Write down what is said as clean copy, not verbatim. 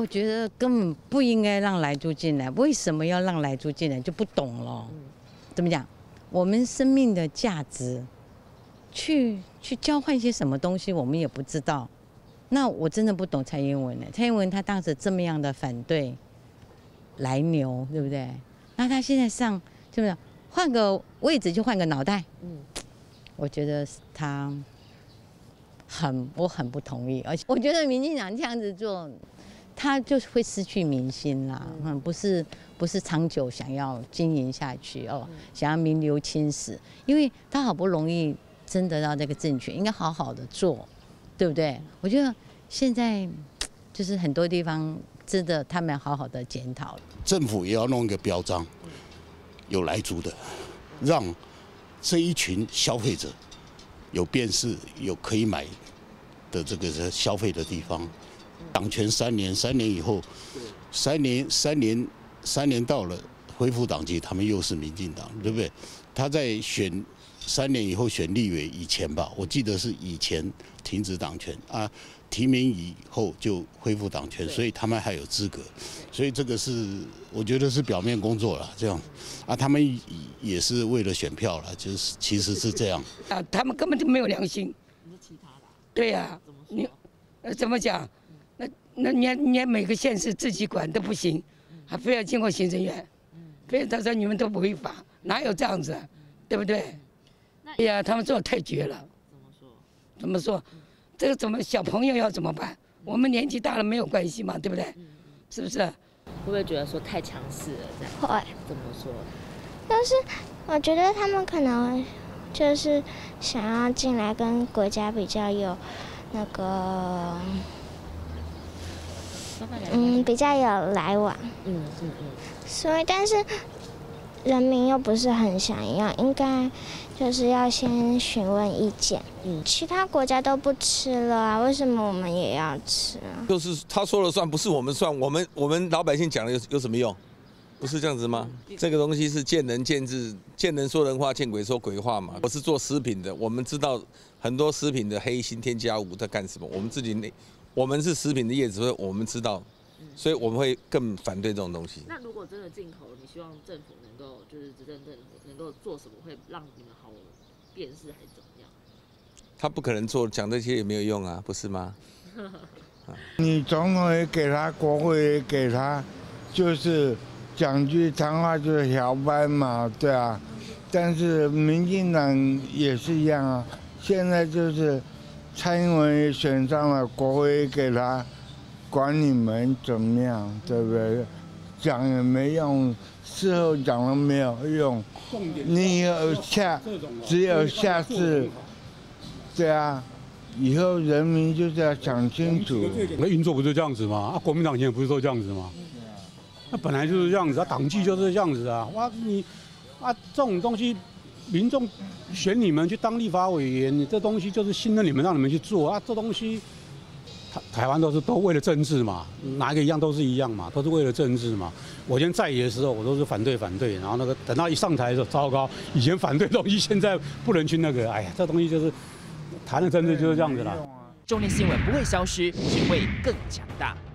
我觉得根本不应该让莱猪进来，为什么要让莱猪进来就不懂了。怎么讲？我们生命的价值，去交换一些什么东西，我们也不知道。那我真的不懂蔡英文了。蔡英文他当时这么样的反对来牛，对不对？那他现在上就是换个位置就换个脑袋，我觉得我很不同意，而且我觉得民进党这样子做，他就是会失去民心啦，不是长久想要经营下去哦，想要名留青史，因为他好不容易争得到这个政权，应该好好的做，对不对？我觉得现在就是很多地方真的他们好好的检讨， 政府也要弄一个标章，有来猪的，让这一群消费者有辨识、有可以买的这个消费的地方。党权3年，3年以后，3年到了恢复党籍，他们又是民进党，对不对？他在选3年以后选立委以前吧，我记得是以前停止党权啊，提名以后就恢复党权，所以他们还有资格。所以这个是我觉得是表面工作了，这样啊，他们也是为了选票了，就是其实是这样啊，他们根本就没有良心。 你说其他的？ 对呀，你怎么讲？那连每个县市自己管都不行，还非要经过行政院，非要他说你们都不违法，哪有这样子，对不对？哎呀，他们做的太绝了。怎么说？这个小朋友要怎么办？我们年纪大了没有关系嘛，对不对？是不是？ 会不会觉得说太强势了这样？ 会。 怎么说？ 就是我觉得他们可能就是想要进来跟国家比较有那个。比较有来往，所以但是人民又不是很想要，应该就是要先询问意见。其他国家都不吃了啊，为什么我们也要吃啊？ 就是他说了算，不是我们算，我们老百姓讲了有什么用？不是这样子吗？这个东西是见仁见智，见人说人话，见鬼说鬼话嘛。我是做食品的，我们知道很多食品的黑心添加物在干什么，我们是食品的业者，所以我们知道，所以我们会更反对这种东西。 那如果真的进口，你希望政府能够就是执政政府能够做什么，会让你们好辨识还是怎么样？ 他不可能做，讲这些也没有用啊，不是吗？ 你总统也给他，国会也给他，就是讲句谈话就是小班嘛，对啊。但是民进党也是一样啊，现在就是蔡英文也选上了，国会也给他，管你们怎么样，对不对？讲也没用，事后讲了没有用。你只有下次，对啊，以后人民就是要想清楚。 那运作不是这样子吗？啊，国民党以前不是都这样子吗？那本来就是这样子啊，党纪就是这样子啊。哇，这种东西，民众选你们去当立法委员，你这东西就是信任你们，让你们去做啊。这东西，台湾都为了政治嘛，哪一个一样都是一样嘛，都是为了政治嘛。我以前在野的时候，我都是反对，然后等到一上台的时候，糟糕，以前反对的东西现在不能去那个，哎呀，这东西就是谈的政治就是这样子啦。 中天新闻不会消失，只会更强大。